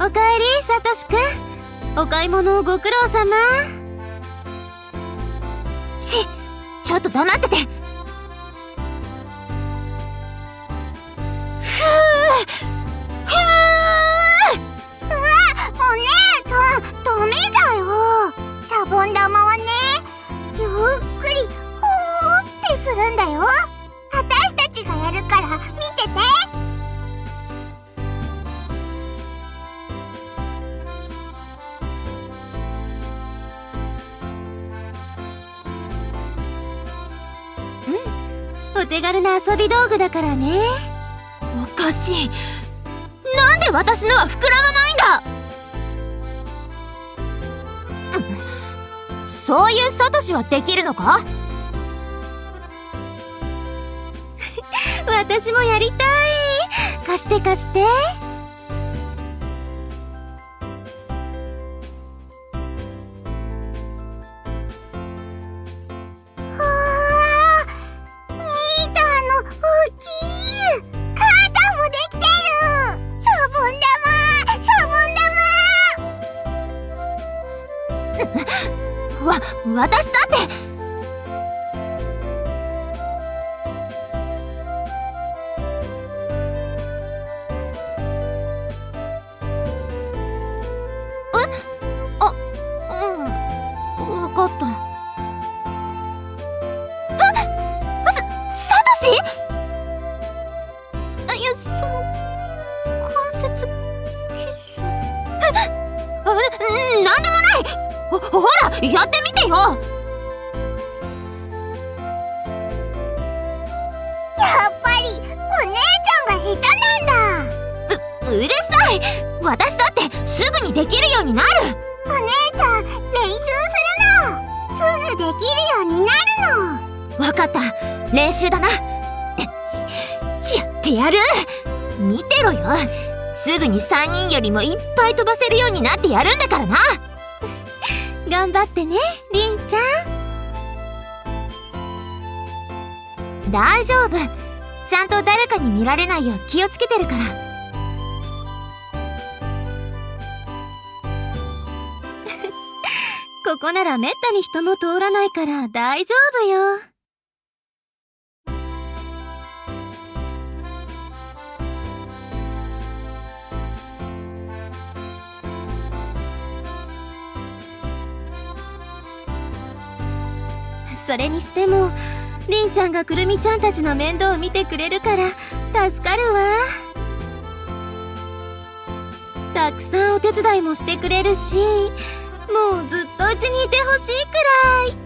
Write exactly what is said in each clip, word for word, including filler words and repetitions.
おかえり、サトシくん。お買い物ご苦労様。 し、ちょっと黙ってて。ふぅふぅ。 うわ、お姉さん、ダメだよ。シャボン玉はね、ゆっくりほーってするんだよ。私たちがやるから見てて。 お手軽な遊び道具だからね。 おかしい。なんで私のは膨らまないんだ。うん、そういうサトシはできるのか？ 私もやりたい。貸して貸して。 わ、私だって。え？あ、うん、わかった。あ、さ、サトシ？いや、その関節キス。え、あ、なんでもない。ほ、ほら、やってみてよ。 やっぱりお姉ちゃんが下手なんだ。 う、うるさい。私だってすぐにできるようになる。 お姉ちゃん、練習するの。すぐできるようになるの。 わかった、練習だな。やってやる。見てろよ、すぐにさんにんよりもいっぱい飛ばせるようになってやるんだからな。 頑張ってね、りんちゃん。大丈夫。ちゃんと誰かに見られないよう気をつけてるから。 ここならめったに人も通らないから大丈夫よ。それにしてもりんちゃんがくるみちゃんたちの面倒を見てくれるから助かるわ。たくさんお手伝いもしてくれるし、もうずっとうちにいてほしいくらい。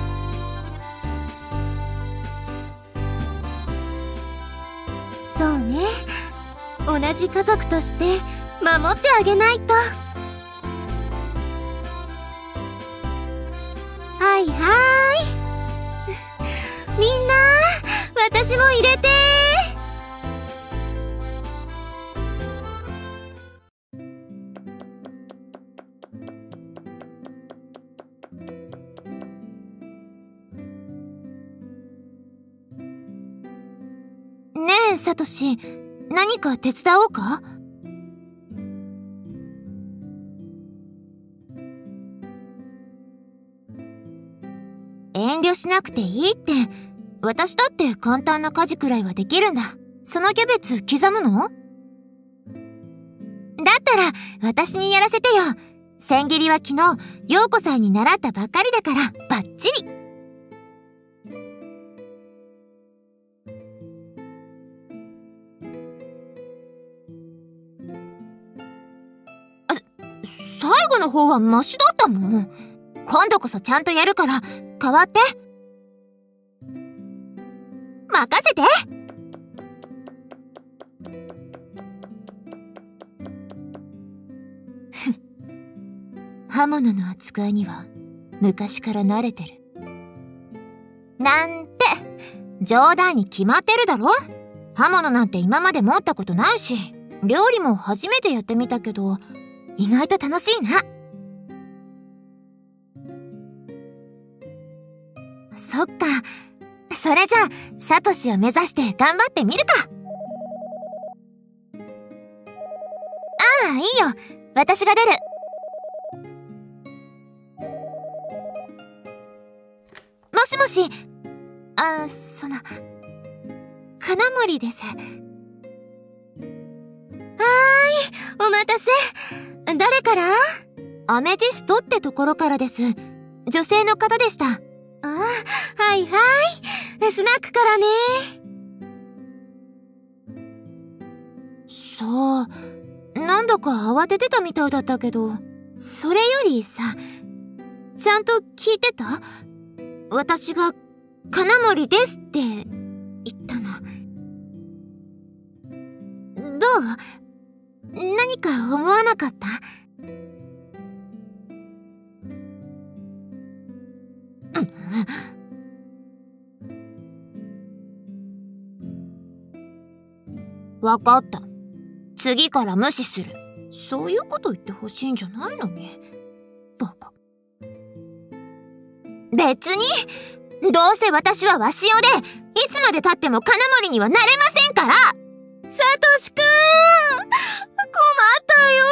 そうね、同じ家族として守ってあげないと。はいはーい。みんな、私も入れて。 ねえ、サトシ、何か手伝おうか？遠慮しなくていいって。私だって簡単な家事くらいはできるんだ。そのキャベツ刻むの？だったら私にやらせてよ。千切りは昨日陽子さんに習ったばっかりだからバッチリ。あ、最後の方はマシだったもん。今度こそちゃんとやるから代わって。任せて。刃物の扱いには昔から慣れてる。なんて冗談に決まってるだろ。刃物なんて今まで持ったことないし、料理も初めてやってみたけど意外と楽しいな。そっか。それじゃあサトシを目指して頑張ってみるか。ああ、いいよ。 私が出る。もしもし。あ、その金森です。はーい、お待たせ。誰から？アメジストってところからです。女性の方でした。ああ、はいはい。スナックからね。そう、なんだか慌ててたみたいだったけど、それよりさ、ちゃんと聞いてた？私が金森ですって言ったの。どう？何か思わなかった？わかった。次から無視する。そういうこと言ってほしいんじゃないのに。バカ。別に、どうせ私はわしおで、いつまで経っても金森にはなれませんから。サトシくん、困ったよ。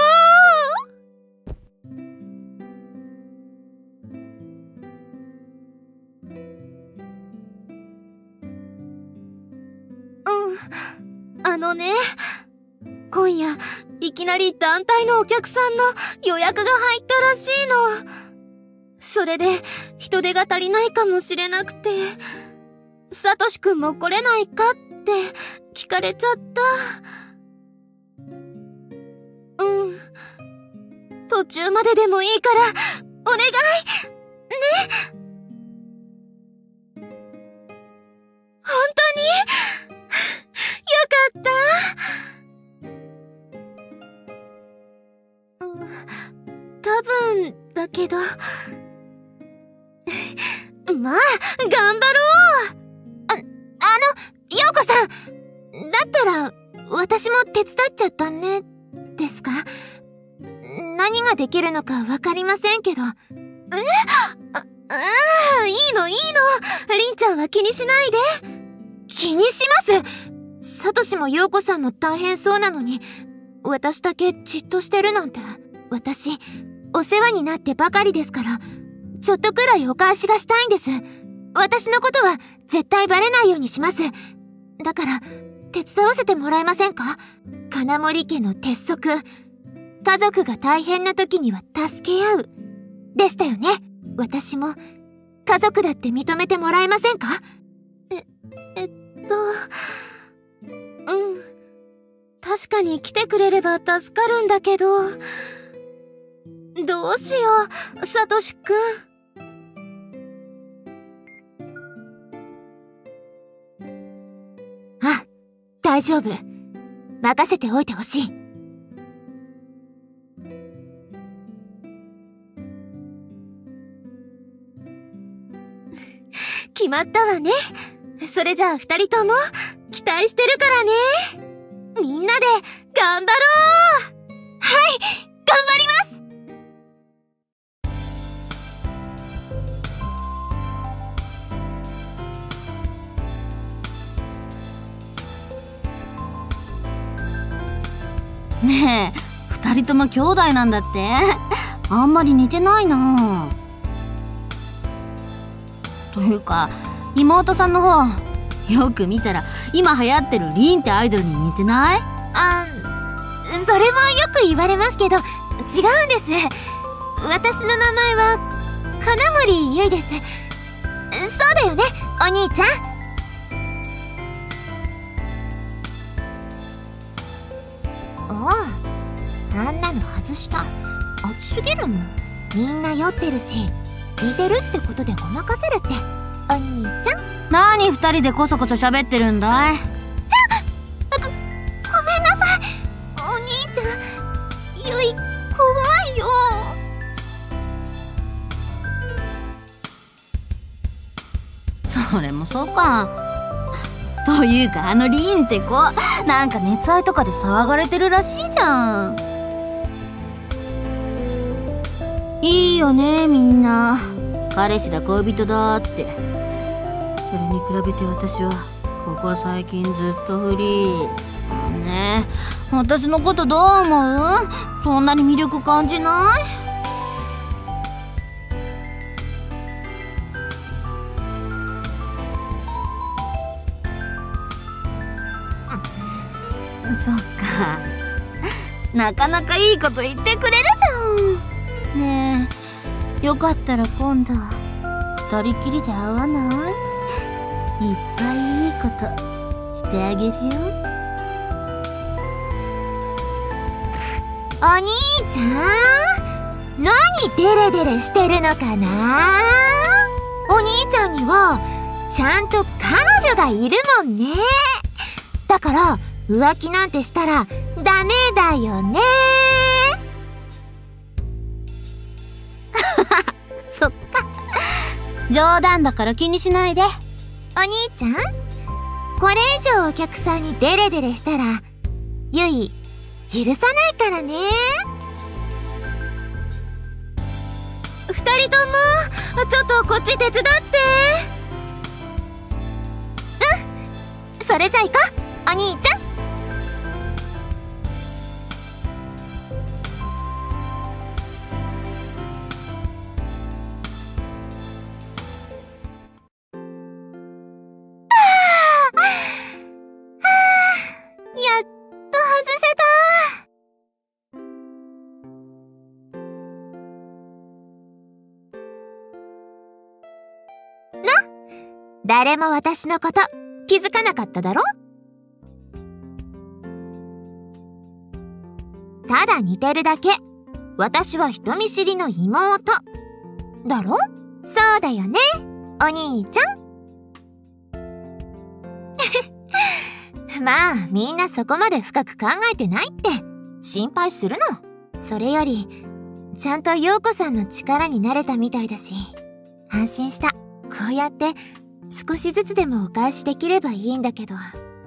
うん、あのね、今夜いきなり団体のお客さんの予約が入ったらしいの。それで人手が足りないかもしれなくて、サトシくんも来れないかって聞かれちゃった。うん、途中まででもいいからお願いね。本当によかった。多分だけどまあ頑張ろう。あ、あの、陽子さん、だったら私も手伝っちゃダメですか？何ができるのかわかりませんけど。え？あ、ああ、いいのいいの。りんちゃんは気にしないで。気にします。サトシも陽子さんも大変そうなのに、私だけじっとしてるなんて。私、お世話になってばかりですから、ちょっとくらいお返しがしたいんです。私のことは絶対バレないようにします。だから、手伝わせてもらえませんか？金森家の鉄則。家族が大変な時には助け合う。でしたよね。私も、家族だって認めてもらえませんか？え、えっと、うん。確かに来てくれれば助かるんだけど、どうしよう、サトシくん。あ、大丈夫。任せておいてほしい。決まったわね。それじゃあ二人とも期待してるからね。みんなで頑張ろう。はい、頑張ります。 ねえ、二人とも兄弟なんだって？あんまり似てないな。というか妹さんの方、よく見たら今流行ってるリンってアイドルに似てない？ あ、それもよく言われますけど、違うんです。私の名前は金森ゆいです。そうだよね、お兄ちゃん。ああ、あんなの外した。熱すぎるもん。みんな酔ってるし、似てるってことでごまかせるって、お兄ちゃん。 何二人でこそこそ喋ってるんだい？ えっ、ご、ごめんなさい。お兄ちゃん、ゆい、怖いよ。 それもそうか。というかあのリンって子、なんか熱愛とかで騒がれてるらしいじゃん。いいよね、みんな。彼氏だ恋人だって。それに比べて私はここ最近ずっとフリーね。え、私のことどう思う？ そんなに魅力感じない？そっか、なかなかいいこと言ってくれるじゃん。ねえ、よかったら今度二人きりで会わない？いっぱいいいことしてあげるよ。 お兄ちゃん、何デレデレしてるのかな？お兄ちゃんにはちゃんと彼女がいるもんね。だから浮気なんてしたらダメだよね。 そっか、冗談だから気にしないで。 お兄ちゃん、これ以上お客さんにデレデレしたらゆい許さないからね。二人ともちょっとこっち手伝って。うん、それじゃ行こう、お兄ちゃん。誰も私のこと気づかなかっただろ？ただ似てるだけ。私は人見知りの妹だろ？そうだよね、お兄ちゃん。まあみんなそこまで深く考えてないって心配するの。それよりちゃんと陽子さんの力になれたみたいだし安心した。こうやって少しずつでもお返しできればいいんだけど。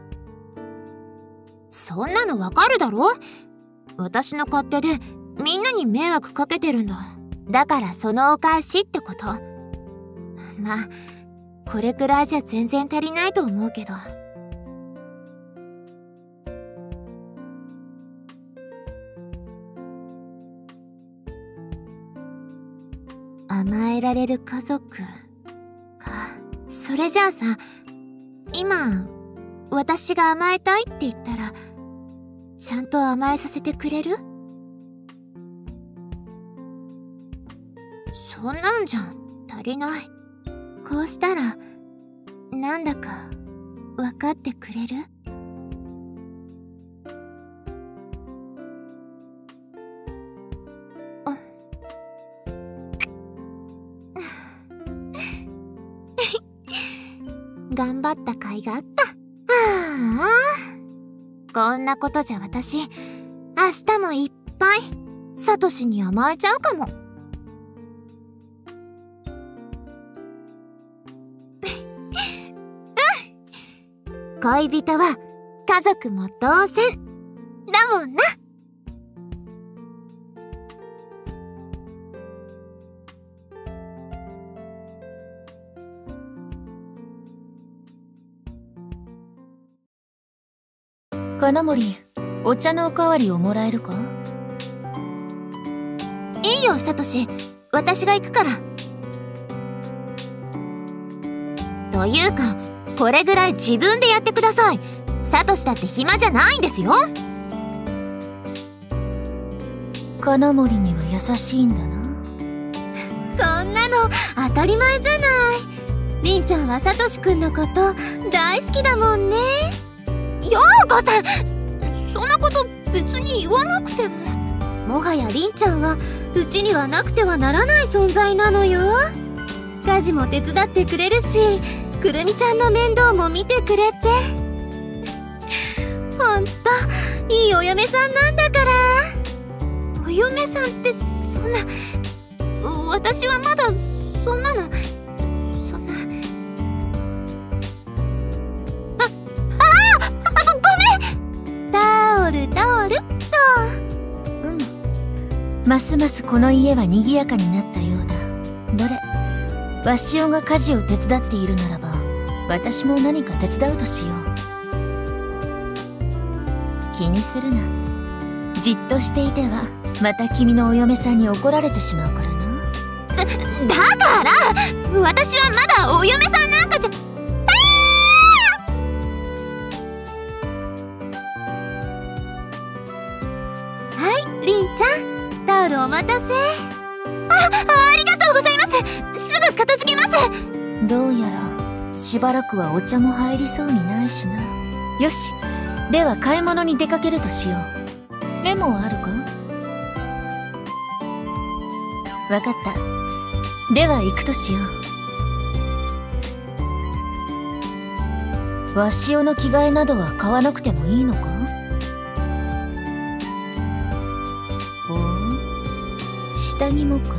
そんなのわかるだろ？私の勝手でみんなに迷惑かけてるんだ。だからそのお返しってこと。まあこれくらいじゃ全然足りないと思うけど。甘えられる家族か。それじゃあさ、今私が甘えたいって言ったらちゃんと甘えさせてくれる？そんなんじゃ足りない。こうしたらなんだか分かってくれる？頑張った甲斐があった。はあ、こんなことじゃ私明日もいっぱいサトシに甘えちゃうかも。うん、恋人は家族も同然だもんな。 金森、お茶のおかわりをもらえるか？ いいよ、サトシ。私が行くから。というか、これぐらい自分でやってください。サトシだって暇じゃないんですよ。 金森には優しいんだな。 そんなの当たり前じゃない。りんちゃんはサトシくんのこと大好きだもんね。陽子さん、そんなこと別に言わなくても。もはやりんちゃんはうちにはなくてはならない存在なのよ。家事も手伝ってくれるし、くるみちゃんの面倒も見てくれて。ほんといいお嫁さんなんだから。お嫁さんってそんな、私はまだそんなの。そんな。タオルタオルっと。 うむ、ますますこの家は賑やかになったようだ。どれ、わしおが家事を手伝っているならば私も何か手伝うとしよう。気にするな、 じっとしていてはまた君のお嫁さんに怒られてしまうからな。 だ、だから私はまだお嫁さんなんかじゃ。 はい、りんちゃん、タオルお待たせ。 あ、ありがとうございます。すぐ片付けます。 どうやらしばらくはお茶も入りそうにないしな。よし、では買い物に出かけるとしよう。レモンあるか？わかった。では行くとしよう。わしおの着替えなどは買わなくてもいいのか？おお、下着もか？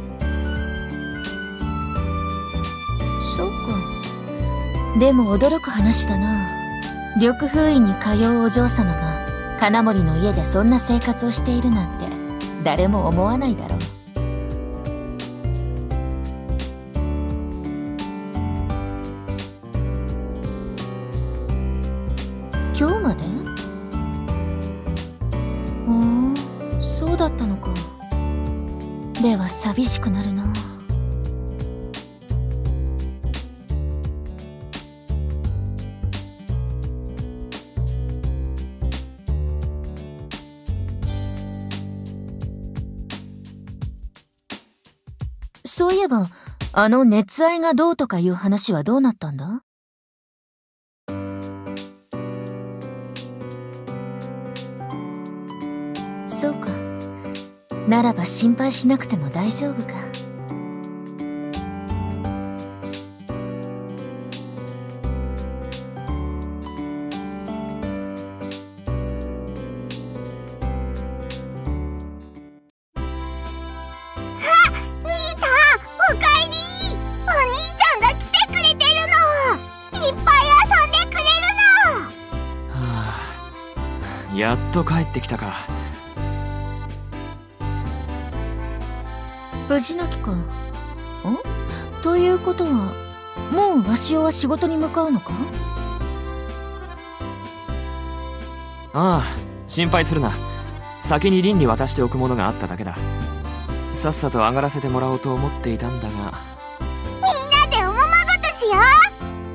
そうか。でも驚く話だな。緑風院に通うお嬢様が金森の家でそんな生活をしているなんて誰も思わないだろう。今日まで？おー、そうだったのか。では寂しくなるな。そういえば、あの熱愛がどうとかいう話はどうなったんだ？そうか。ならば心配しなくても大丈夫か。 やっと帰ってきたか。 藤巻か。ん？ということはもう鷲尾は仕事に向かうのか？ ああ、心配するな。先に凛に渡しておくものがあっただけだ。さっさと上がらせてもらおうと思っていたんだが。 みんなでおままごとしよう。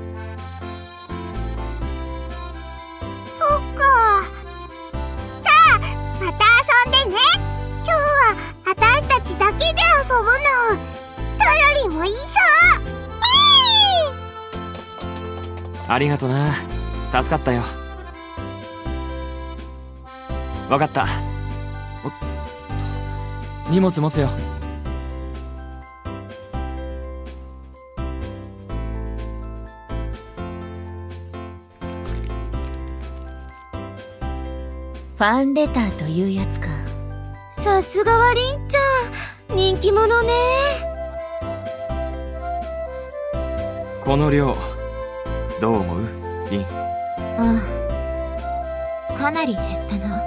そっか。じゃあまた遊んでね。今日は私たちだけで遊ぶの。トロリもいいさ。 ありがとな。助かったよ。わかった。おっと、荷物持つよ。 ファンレターというやつか。 さすがはりんちゃん、人気者ね。 この量どう思う、凛？ ああ、かなり減ったな。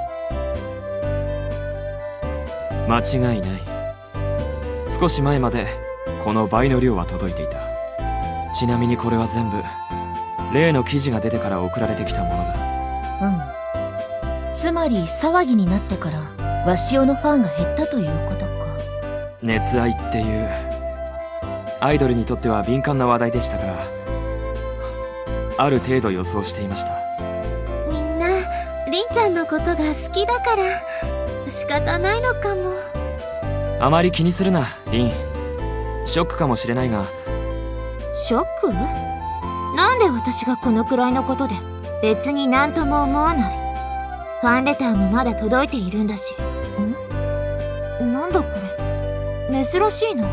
間違いない。少し前までこの倍の量は届いていた。ちなみにこれは全部例の記事が出てから送られてきたものだ。 うん。つまり騒ぎになってから鷲尾のファンが減ったということか。 熱愛っていうアイドルにとっては敏感な話題でしたから、ある程度予想していました。 みんなりんちゃんのことが好きだから仕方ないのかも。 あまり気にするな、凛。ショックかもしれないが。 ショック？なんで私がこのくらいのことで別になんとも思わない。ファンレターもまだ届いているんだし。ん？なんだこれ、珍しいな。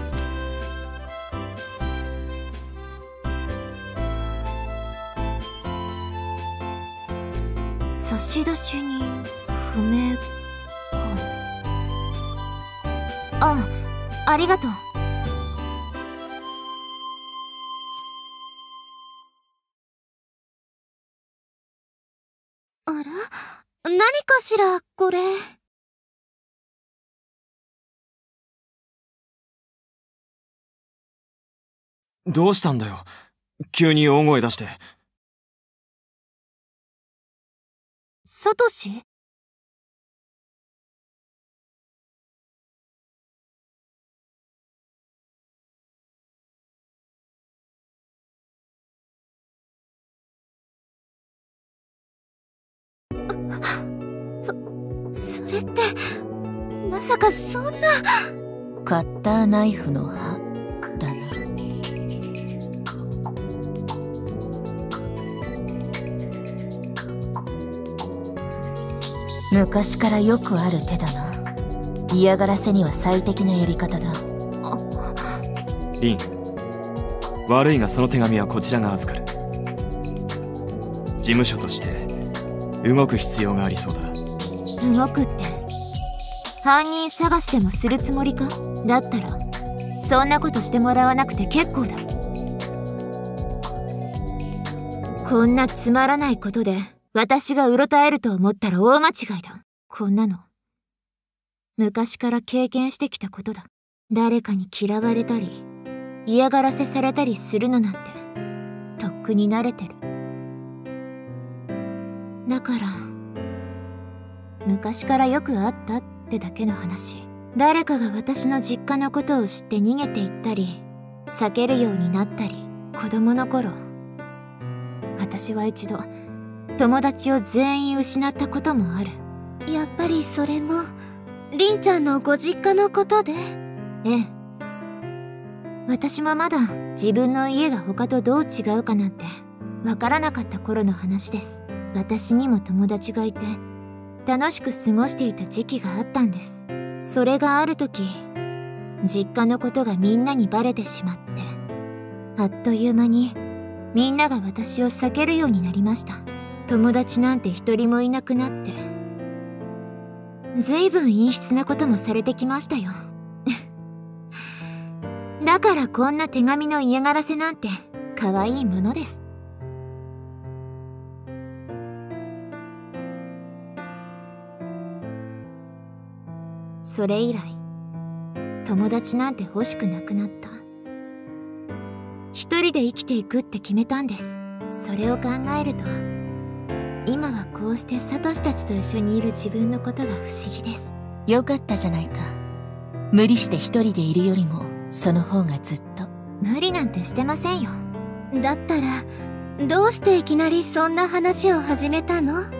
差出人不明か。ああ、ありがとう。 あら、何かしらこれ。 どうしたんだよ、急に大声出して。 サトシ？ れってまさかそんな。 カッターナイフの刃だな。昔からよくある手だな。嫌がらせには最適なやり方だ。 リン、悪いがその手紙はこちらが預かる。事務所として動く必要がありそうだ。 動くって犯人探しでもするつもりか？だったらそんなことしてもらわなくて結構だ。こんなつまらないことで私がうろたえると思ったら大間違いだ。こんなの昔から経験してきたことだ。誰かに嫌われたり嫌がらせされたりするのなんてとっくに慣れてる。だから昔からよくあったってだけの話。誰かが私の実家のことを知って逃げていったり避けるようになったり。子供の頃私は一度友達を全員失ったこともある。 やっぱりそれもりんちゃんのご実家のことで？ ええ。私もまだ自分の家が他とどう違うかなんてわからなかった頃の話です。私にも友達がいて楽しく過ごしていた時期があったんです。それがある時実家のことがみんなにバレてしまって、あっという間にみんなが私を避けるようになりました。友達なんて一人もいなくなって、ずいぶん陰湿なこともされてきましたよ。だからこんな手紙の嫌がらせなんて可愛いものです。それ以来友達なんて欲しくなくなった。一人で生きていくって決めたんです。それを考えると今はこうしてサトシたちと一緒にいる自分のことが不思議です。 よかったじゃないか。無理して一人でいるよりもその方がずっと。 無理なんてしてませんよ。 だったらどうしていきなりそんな話を始めたの？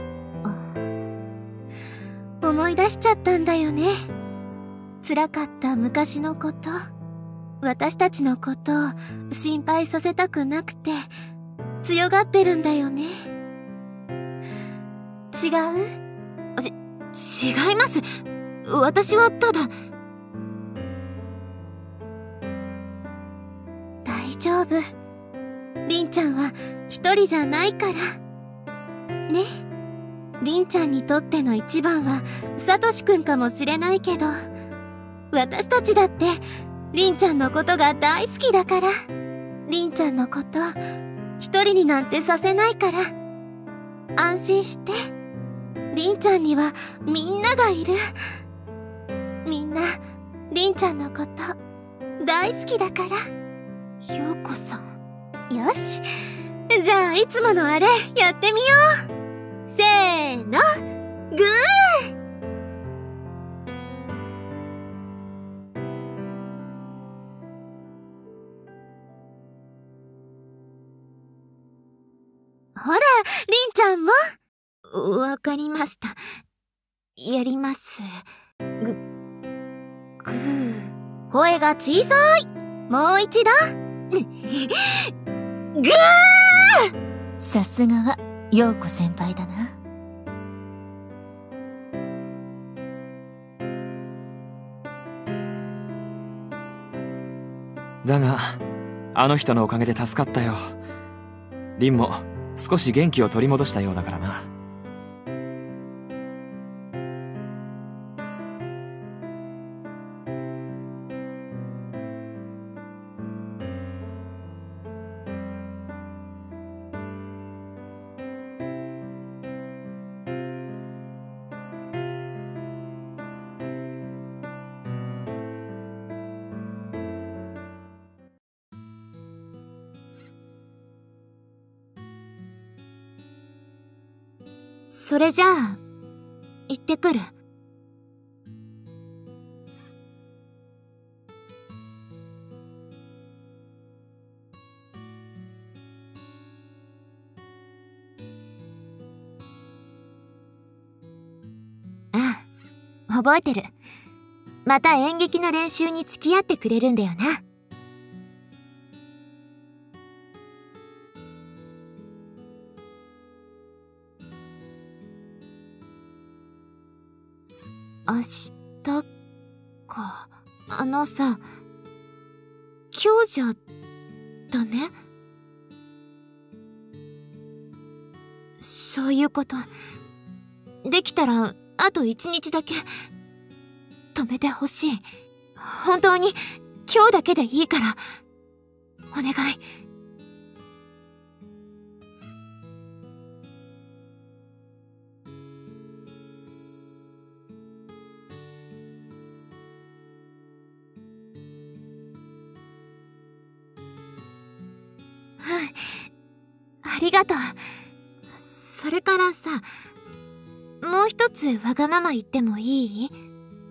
思い出しちゃったんだよね。辛かった昔のこと、私たちのことを心配させたくなくて強がってるんだよね。違う？ ち、違います。私はただ。 大丈夫。りんちゃんは一人じゃないから。ね。りんちゃんにとっての一番はサトシくんかもしれないけど、私たちだってりんちゃんのことが大好きだから。りんちゃんのこと一人になんてさせないから。安心して。りんちゃんにはみんながいる。みんなりんちゃんのこと大好きだから。 陽子さん。 よし、じゃあいつものあれやってみよう。せーの、グー。ほら、りんちゃんも。 わかりました。やります。ぐ、ぐー。 声が小さい。もう一度。ぐー。 さすがは陽子先輩だな。 だがあの人のおかげで助かったよ。リンも少し元気を取り戻したようだからな。 それじゃあ行ってくる。ああ、 覚えてる。また演劇の練習に付き合ってくれるんだよな。明日か。あのさ、今日じゃダメ？そういうこと。できたらあと一日だけ止めてほしい。本当に今日だけでいいからお願い。ありがとう。それからさ、もう一つわがまま言ってもいい？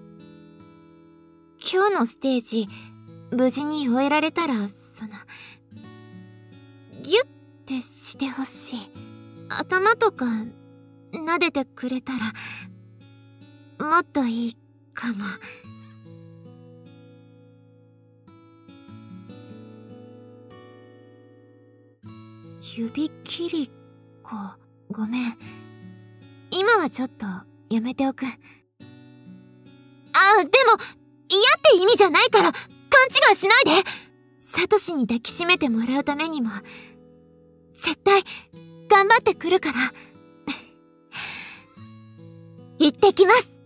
今日のステージ、無事に終えられたら、その、ギュッてしてほしい。頭とか、撫でてくれたら、もっといいかも。指切りか。ごめん。今はちょっとやめておく。あ、でも、嫌って意味じゃないから勘違いしないで。サトシに抱きしめてもらうためにも、絶対頑張ってくるから。行ってきます。